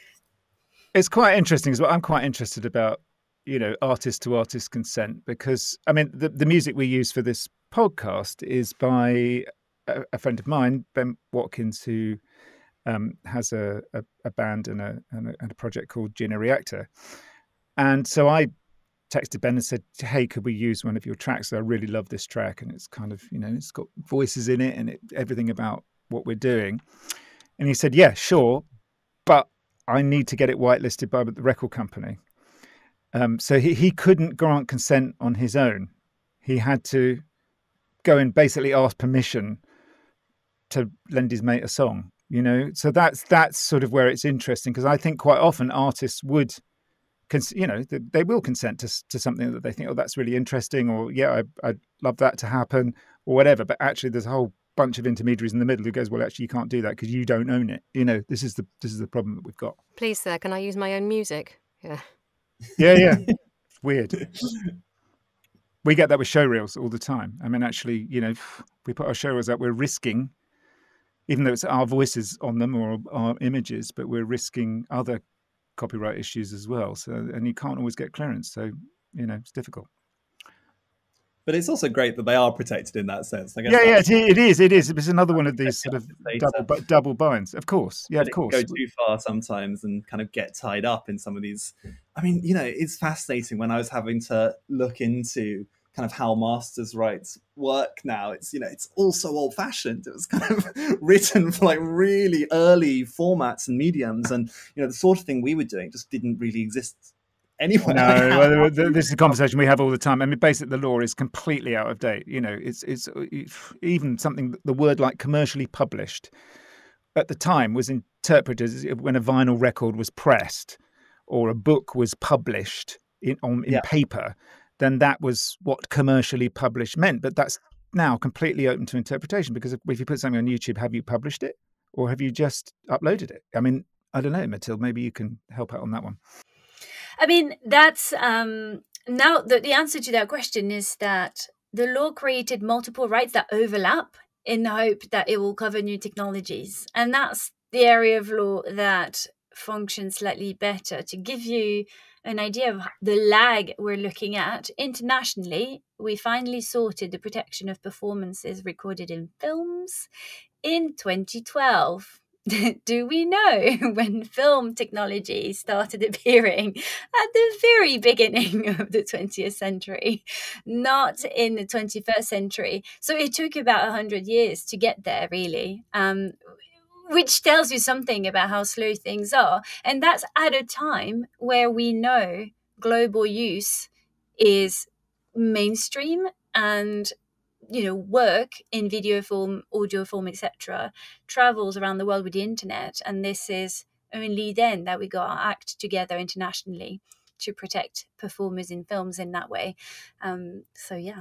It's quite interesting as well. I'm quite interested about, you know, artist to artist consent, because I mean the, the music we use for this podcast is by a, a friend of mine, Ben Watkins, who um, has a, a, a band and a, and a and a project called Gina Reactor. And so I texted Ben and said, "Hey, could we use one of your tracks? I really love this track, and it's kind of, you know, it's got voices in it and it, everything about what we're doing." And he said, "Yeah, sure, but I need to get it whitelisted by the record company." Um, so he, he couldn't grant consent on his own. He had to go and basically ask permission to lend his mate a song, you know? So that's that's sort of where it's interesting, because I think quite often artists would, cons- you know, they will consent to, to something that they think, oh, that's really interesting, or yeah, I, I'd love that to happen, or whatever. But actually there's a whole bunch of intermediaries in the middle who goes, well, actually you can't do that because you don't own it. You know, this is the this is the problem that we've got. Please, sir, can I use my own music? Yeah. Yeah, yeah. It's weird. We get that with show reels all the time. I mean, actually, you know, we put our show reels out, we're risking, even though it's our voices on them or our images, but we're risking other copyright issues as well. So, and you can't always get clearance. So, you know, it's difficult. But it's also great that they are protected in that sense. I guess yeah, yeah, it, it is. It is. It's another one of these sort of double, double binds. Of course. Yeah, but of course. Go too far sometimes and kind of get tied up in some of these. I mean, you know, it's fascinating when I was having to look into kind of how masters rights work now. It's, you know, it's all so old fashioned. It was kind of written for like really early formats and mediums. And, you know, the sort of thing we were doing just didn't really exist anywhere. No, well, this is a conversation we have all the time. I mean, basically, the law is completely out of date. You know, it's it's even something, the word like commercially published at the time was interpreted as when a vinyl record was pressed or a book was published in on in yeah. paper, then that was what commercially published meant. But that's now completely open to interpretation, because if, if you put something on YouTube, have you published it or have you just uploaded it? I mean, I don't know, Mathilde, maybe you can help out on that one. I mean, that's um, now the, the answer to that question is that the law created multiple rights that overlap in the hope that it will cover new technologies. And that's the area of law that functions slightly better. To give you an idea of the lag we're looking at, internationally, we finally sorted the protection of performances recorded in films in twenty twelve. Do we know when film technology started appearing? At the very beginning of the twentieth century, not in the twenty-first century. So it took about one hundred years to get there, really, um, which tells you something about how slow things are. And that's at a time where we know global use is mainstream, and you know, work in video form, audio form, et cetera, travels around the world with the internet. And this is only then that we got our act together internationally to protect performers in films in that way. Um, so, yeah.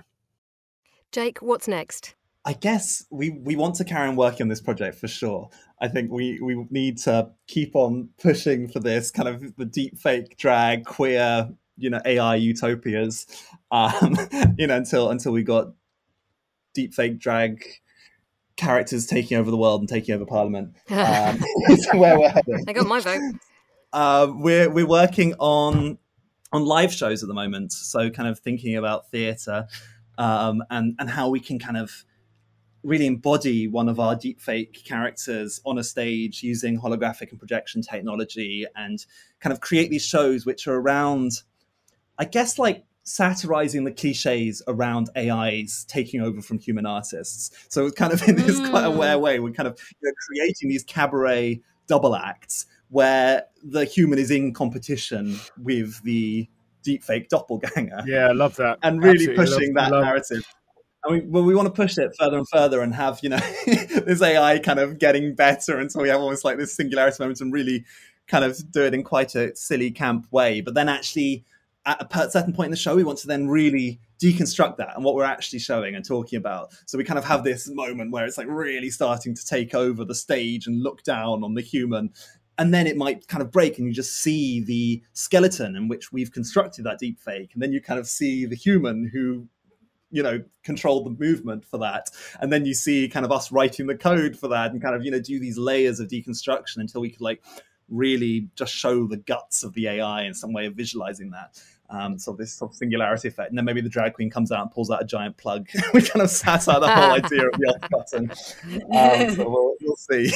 Jake, what's next? I guess we, we want to carry on working on this project for sure. I think we, we need to keep on pushing for this kind of the deep fake drag, queer, you know, A I utopias, um, you know, until until we got deep fake drag characters taking over the world and taking over Parliament. Um, it's where we're heading. They got my vote. Uh, we're we're working on on live shows at the moment, so kind of thinking about theatre um, and and how we can kind of really embody one of our deepfake characters on a stage using holographic and projection technology, and kind of create these shows which are around, I guess, like satirizing the cliches around A Is taking over from human artists. So kind of in this Mm. quite aware way, we're kind of, you know, creating these cabaret double acts where the human is in competition with the deepfake doppelganger. Yeah, I love that. And really Absolutely pushing love, that love. narrative. I mean, well, we want to push it further and further and have, you know, this A I kind of getting better until we have almost like this singularity moment and really kind of do it in quite a silly camp way. But then actually at a certain point in the show, we want to then really deconstruct that and what we're actually showing and talking about. So we kind of have this moment where it's like really starting to take over the stage and look down on the human. And then it might kind of break and you just see the skeleton in which we've constructed that deep fake. And then you kind of see the human who, you know, control the movement for that. And then you see kind of us writing the code for that and kind of, you know, do these layers of deconstruction until we could like really just show the guts of the A I in some way of visualizing that. Um, so this sort of singularity effect. And then maybe the drag queen comes out and pulls out a giant plug. We kind of sat out the whole idea of the off button. Um, so we'll, we'll see.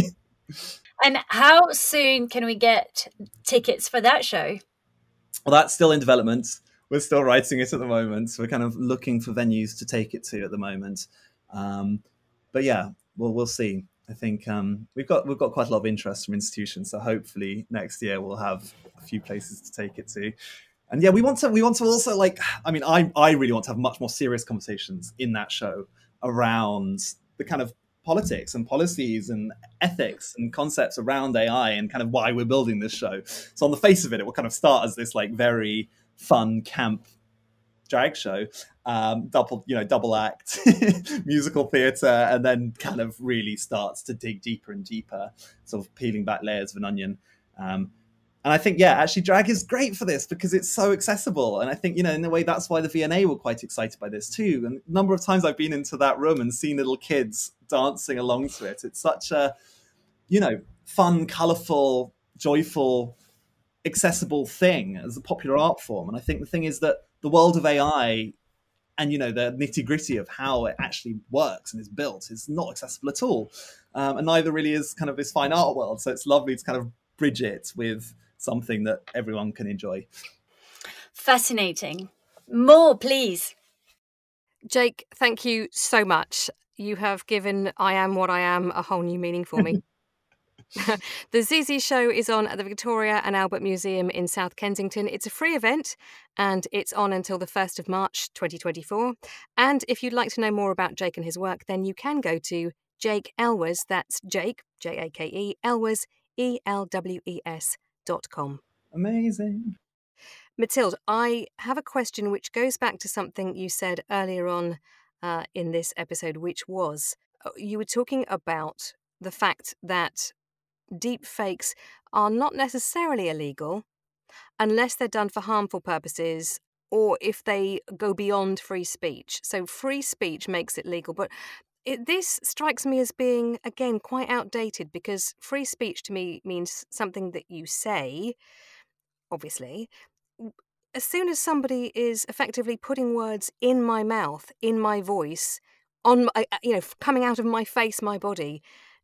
And how soon can we get tickets for that show? Well, that's still in development. We're still writing it at the moment. So we're kind of looking for venues to take it to at the moment. Um, but yeah, we'll we'll see. I think um, we've got we've got quite a lot of interest from institutions. So hopefully next year we'll have a few places to take it to. And yeah, we want to we want to also, like, I mean, I I really want to have much more serious conversations in that show around the kind of politics and policies and ethics and concepts around A I and kind of why we're building this show. So on the face of it, it will kind of start as this like very fun camp drag show, um, double, you know, double act musical theatre, and then kind of really starts to dig deeper and deeper, sort of peeling back layers of an onion. Um, and I think, yeah, actually drag is great for this because it's so accessible. And I think, you know, in a way, that's why the V N A were quite excited by this too. And a number of times I've been into that room and seen little kids dancing along to it. It's such a, you know, fun, colourful, joyful, accessible thing as a popular art form. And I think the thing is that the world of A I and, you know, the nitty gritty of how it actually works and is built is not accessible at all. Um, and neither really is kind of this fine art world. So it's lovely to kind of bridge it with something that everyone can enjoy. Fascinating. More, please. Jake, thank you so much. You have given I Am What I Am a whole new meaning for me. The Z Z Show is on at the Victoria and Albert Museum in South Kensington. It's a free event and it's on until the first of March twenty twenty-four. And if you'd like to know more about Jake and his work, then you can go to Jake Elwes, that's Jake, J A K E, Elwes, E L W E S dot com. Amazing. Mathilde, I have a question which goes back to something you said earlier on uh, in this episode, which was uh, you were talking about the fact that deep fakes are not necessarily illegal unless they're done for harmful purposes or if they go beyond free speech. So free speech makes it legal, but it, this strikes me as being, again, quite outdated because free speech to me means something that you say, obviously. As soon as somebody is effectively putting words in my mouth, in my voice, on my, you know, coming out of my face, my body,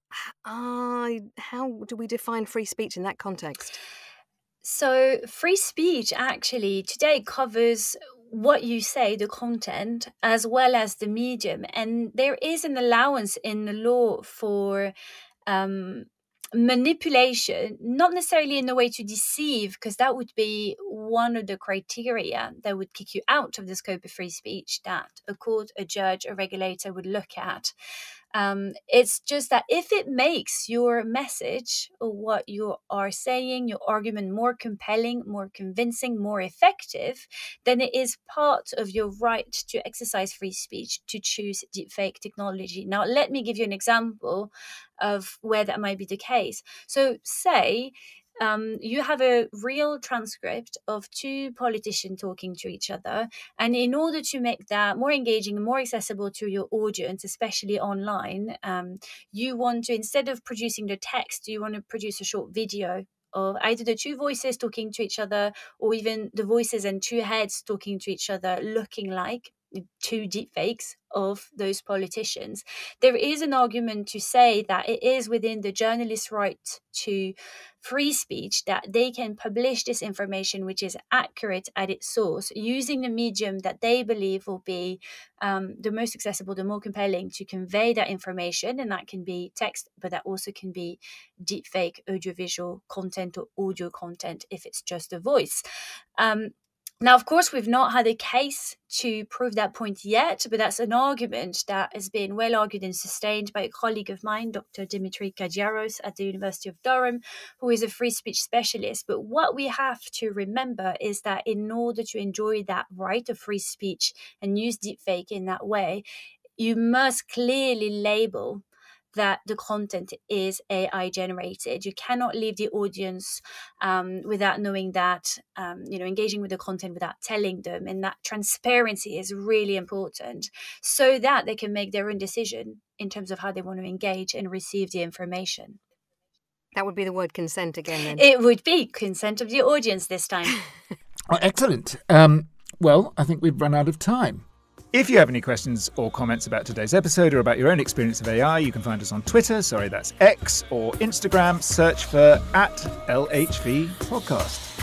uh, how do we define free speech in that context? So free speech actually today covers what you say, the content, as well as the medium. And there is an allowance in the law for um, manipulation, not necessarily in a way to deceive, because that would be one of the criteria that would kick you out of the scope of free speech that a court, a judge, a regulator would look at. Um, it's just that if it makes your message or what you are saying, your argument more compelling, more convincing, more effective, then it is part of your right to exercise free speech to choose deepfake technology. Now, let me give you an example of where that might be the case. So say Um, you have a real transcript of two politicians talking to each other. And in order to make that more engaging and more accessible to your audience, especially online, um, you want to, instead of producing the text, you want to produce a short video of either the two voices talking to each other or even the voices and two heads talking to each other looking like two deepfakes of those politicians. There is an argument to say that it is within the journalist's right to free speech that they can publish this information, which is accurate at its source, using the medium that they believe will be um, the most accessible, the more compelling to convey that information. And that can be text, but that also can be deepfake audiovisual content or audio content if it's just a voice. Um, Now, of course, we've not had a case to prove that point yet, but that's an argument that has been well argued and sustained by a colleague of mine, Doctor Dimitri Kadiaros at the University of Durham, who is a free speech specialist. But what we have to remember is that in order to enjoy that right of free speech and use deepfake in that way, you must clearly label that the content is A I generated. You cannot leave the audience um, without knowing that, um, you know, engaging with the content without telling them. And that transparency is really important so that they can make their own decision in terms of how they want to engage and receive the information. That would be the word consent again, then. It would be consent of the audience this time. Oh, excellent. Um, well, I think we've run out of time. If you have any questions or comments about today's episode or about your own experience of A I, you can find us on Twitter, sorry, that's X, or Instagram. Search for at L H V Podcast.